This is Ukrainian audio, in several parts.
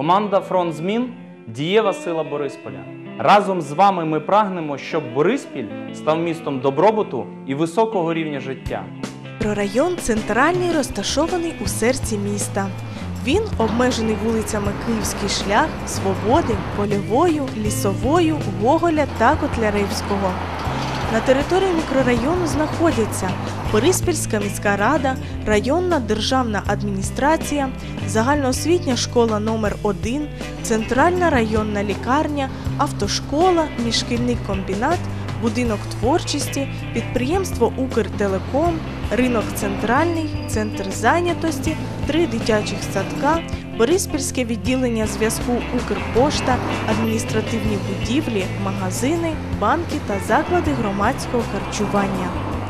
Команда «Фронт змін» – дієва сила Борисполя. Разом з вами ми прагнемо, щоб Бориспіль став містом добробуту і високого рівня життя. Мікрорайон центральний розташований у серці міста. Він обмежений вулицями Київський шлях, Свободи, Польовою, Лісовою, Гоголя та Котляревського. На території мікрорайону знаходяться Бориспільська міська рада, районна державна адміністрація, загальноосвітня школа номер 1, центральна районна лікарня, автошкола, міжшкільний комбінат, будинок творчості, підприємство «Укртелеком», ринок центральний, центр зайнятості, 3 дитячих садка, Бориспільське відділення зв'язку «Укрпошта», адміністративні будівлі, магазини, банки та заклади громадського харчування.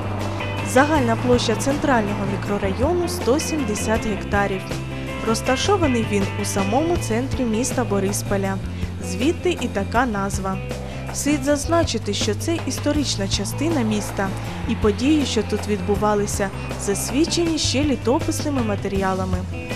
Загальна площа центрального мікрорайону – 170 гектарів. Розташований він у самому центрі міста Борисполя. Звідти і така назва. Слід зазначити, що це історична частина міста, і події, що тут відбувалися, засвідчені ще літописними матеріалами.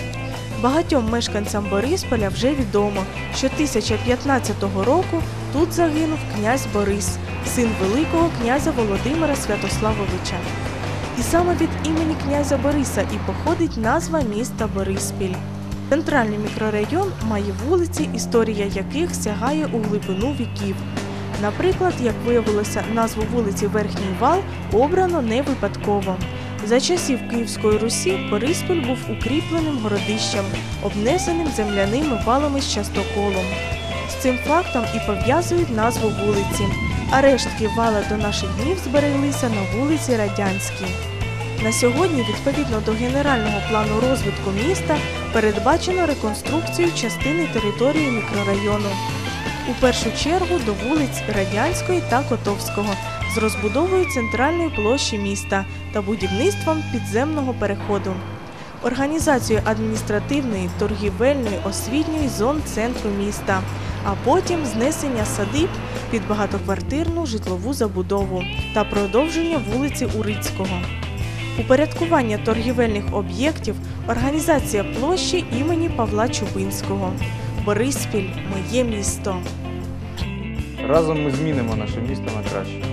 Багатьом мешканцям Борисполя вже відомо, що 1015 року тут загинув князь Борис, син великого князя Володимира Святославовича. І саме від імені князя Бориса і походить назва міста Бориспіль. Центральний мікрорайон має вулиці, історія яких сягає у глибину віків. Наприклад, як виявилося, назву вулиці Верхній Вал обрано не випадково. За часів Київської Русі Бориспіль був укріпленим городищем, обнесеним земляними валами з частоколом. З цим фактом і пов'язують назву вулиці, а рештки вала до наших днів збереглися на вулиці Радянській. На сьогодні, відповідно до генерального плану розвитку міста, передбачено реконструкцію частини території мікрорайону. У першу чергу до вулиць Радянської та Котовського з розбудовою центральної площі міста та будівництвом підземного переходу. Організацію адміністративної, торгівельної, освітньої зон центру міста, а потім знесення садиб під багатоквартирну житлову забудову та продовження вулиці Урицького. Упорядкування торгівельних об'єктів, організація площі імені Павла Чубинського. Бориспіль – моє місто. Разом ми змінимо наше місто на краще.